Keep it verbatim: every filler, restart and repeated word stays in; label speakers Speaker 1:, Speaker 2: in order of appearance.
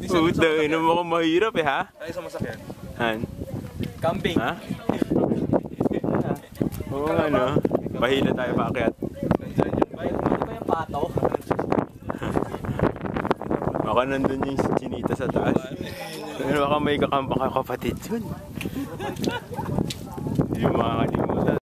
Speaker 1: Puta, ino mo kung mahirap eh, ha?
Speaker 2: Ay, isang masakyan.
Speaker 1: Han?
Speaker 2: Camping.
Speaker 1: Ha? Oo nga, no? Bahila tayo paakyat.
Speaker 2: Bayad mo ba yung pato?
Speaker 1: Baka nandun yung chinita sa taas. Pero baka may kakampa ka kapatid yun. Yung mga kalimutan.